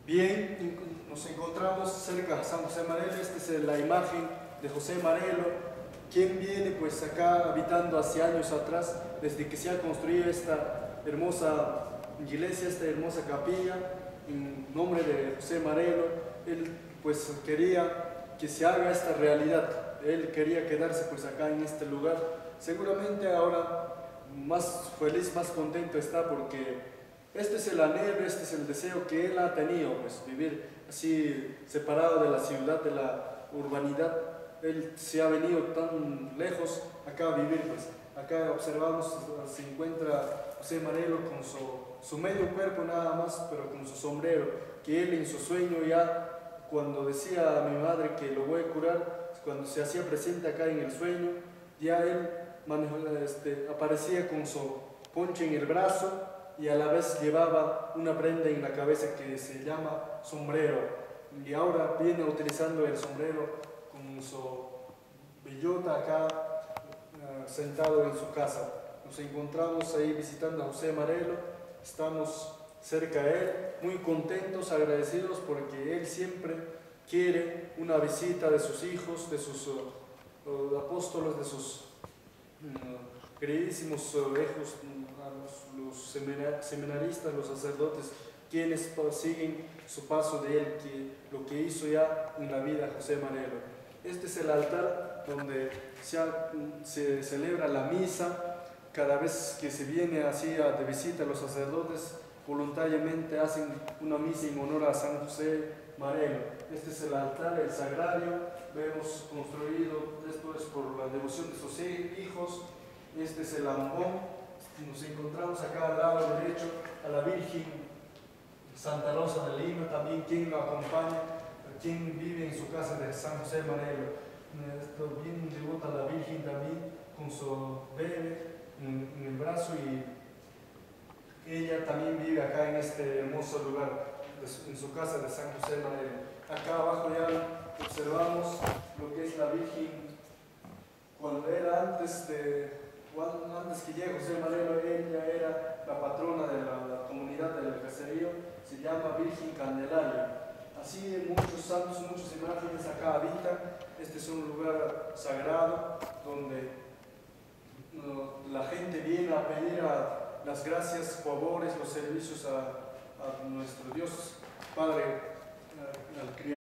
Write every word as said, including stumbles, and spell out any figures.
Bien, nos encontramos cerca de San José Marelo. Esta es la imagen de José Marelo, quien viene pues acá habitando hace años atrás, desde que se ha construido esta hermosa iglesia, esta hermosa capilla, en nombre de José Marelo. Él pues quería que se haga esta realidad, él quería quedarse pues acá en este lugar. Seguramente ahora más feliz, más contento está, porque este es el anhelo, este es el deseo que él ha tenido, pues vivir así separado de la ciudad, de la urbanidad. Él se ha venido tan lejos acá a vivir, pues acá observamos, se encuentra José Marelo con su, su medio cuerpo nada más, pero con su sombrero, que él en su sueño ya, cuando decía a mi madre que lo voy a curar, cuando se hacía presente acá en el sueño, ya él manejó, este, aparecía con su ponche en el brazo y a la vez llevaba una prenda en la cabeza que se llama sombrero, y ahora viene utilizando el sombrero con su bellota acá, uh, sentado en su casa. Nos encontramos ahí visitando a José Marelo, estamos cerca de él, muy contentos, agradecidos, porque él siempre quiere una visita de sus hijos, de sus uh, uh, apóstoles, de sus uh, queridísimos uh, hijos, uh, los, los seminaristas, los sacerdotes, quienes siguen su paso de él, que, lo que hizo ya en la vida José Marelo. Este es el altar donde se, se celebra la misa. Cada vez que se viene así a, de visita, los sacerdotes voluntariamente hacen una misa en honor a San José Marelo. Este es el altar, el sagrario, vemos construido, esto es por la devoción de sus hijos. Este es el ambón. Nos encontramos acá al lado derecho a la Virgen Santa Rosa de Lima, también quien lo acompaña, quien vive en su casa de San José Marelo. Esto bien devota a la Virgen también, con su bebé en, en el brazo, y ella también vive acá en este hermoso lugar, en su casa de San José Marelo. Acá abajo ya observamos lo que es la Virgen, cuando era antes de... Antes que llegue José Marelo, ella era la patrona de la, la comunidad del caserío, se llama Virgen Candelaria. Así muchos santos, muchas imágenes acá habitan. Este es un lugar sagrado donde uh, la gente viene a pedir a, las gracias, favores, los servicios a, a nuestro Dios Padre, uh, al Criador.